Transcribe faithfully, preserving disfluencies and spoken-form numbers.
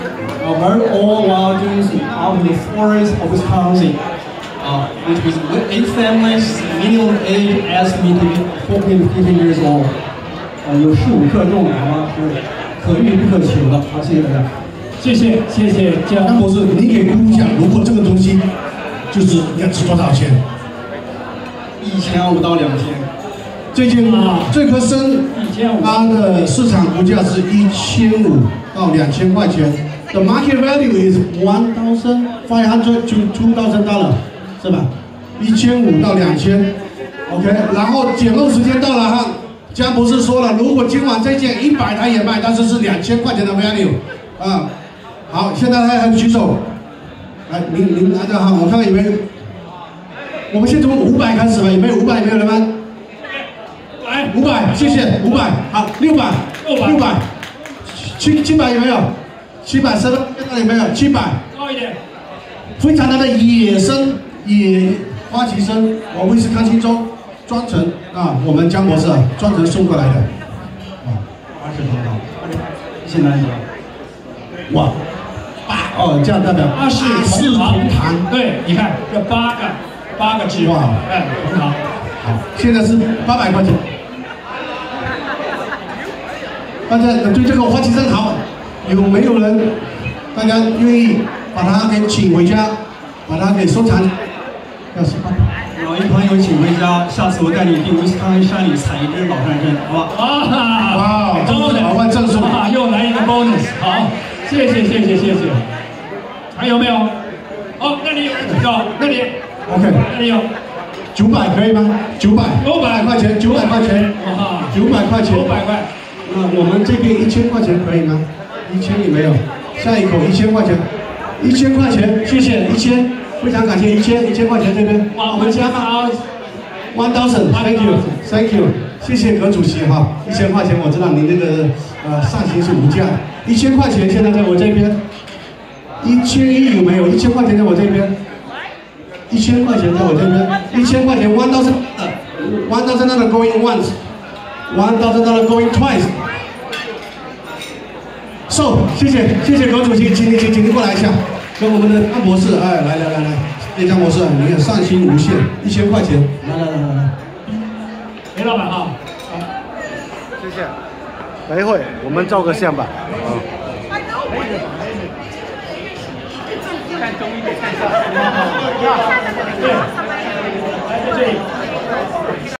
uh, very old wild geese out in the forest of Wisconsin, uh, which was eight families, minimum age estimated to be fourteen to fifteen years old. 呃，有十五克重，好吗？是可遇不可求的。好，谢谢大家。 谢谢谢谢江张博士，你给估一下，如果这个东西就是要值多少钱？ 一千五到两千。 这件啊，这颗参，它的市场估价是一千五到两千块钱。The market value is one thousand five hundred to two thousand dollar， 是吧？一千五到两千 ，OK。然后捡漏时间到了哈，江博士说了，如果今晚这件一百台也卖，但是是两千块钱的 value， 啊。好，现在还还举手，来，您您拿着哈，我看看有没有。我们先从五百开始吧，有没有五百？有没有人吗？来，五百，谢谢，五百，好，六百，六百，七七百有没有？七百，身那里有没有？七百，高一点，非常大的野生野花旗参，我威斯康星州专程啊，我们江博士啊专程送过来的，啊，二十多高，现在哇。哦，这样代表八是同堂， 对，你看这八个八个字，哇，哎，同堂， 好，现在是八百块钱。大家对这个花旗参好，有没有人？大家愿意把它给请回家，把它给收藏？要十八。 老一朋友请回家，下次我带你去威斯康星山里采一支老山参，好吧？ 哇， 哇，这是老外赠送， 又来一个 bonus， 好，谢谢谢谢谢谢。还有没有？哦，那里有人举手，那里 ，OK， 那里有， 九百可以吗？九百，九百块钱，九百块钱， 哇， 九百块钱， 九百块。 那我们这边一千块钱可以吗？一千有没有？下一口一千块钱，一千块钱，谢谢，一千，非常感谢，一千，一千块钱这边，哇，我们加码 ，one thousand，thank you，thank you， 谢谢葛主席哈，一千块钱，我知道您这个呃上行是无价，一千块钱现在在我这边。一千一有没有？一千块钱在我这边，一千块钱在我这边，一千块钱 one thousand one thousand dollar going once, one thousand dollar going twice。So， 谢谢谢谢葛主席，请你请请你过来一下，跟我们的张博士，哎，来来来来，叶张博士，你看上心无限，一千块钱，来来来来来， 雷老板哈， 谢谢，等一会我们照个相吧，啊。 看中医得看一下，对，来在这里。